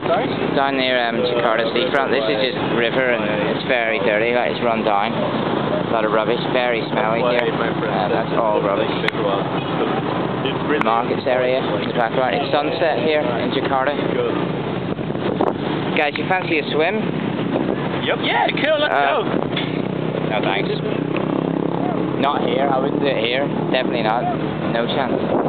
Sorry? Down near Jakarta seafront. This is just river and it's very dirty, like it's run down. A lot of rubbish, very smelly here. That's all rubbish. Markets area in the background. It's sunset here in Jakarta. Guys, you fancy a swim? Yep. Yeah, cool, let's go. No thanks. Not here, I wouldn't do it here. Definitely not. No chance.